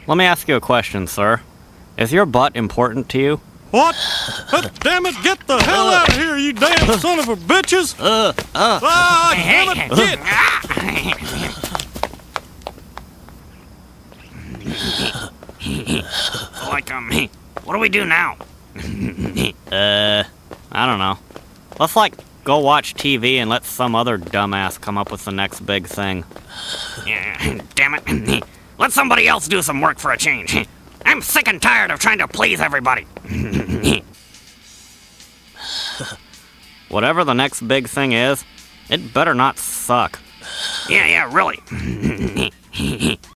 Let me ask you a question, sir. Is your butt important to you? What? Damn it, get the hell out of here, you damn son of a bitches! Damn it, get! What do we do now? I don't know. Let's, go watch TV and let some other dumbass come up with the next big thing. Damn it. Let somebody else do some work for a change. I'm sick and tired of trying to please everybody. Whatever the next big thing is, it better not suck. Yeah, really.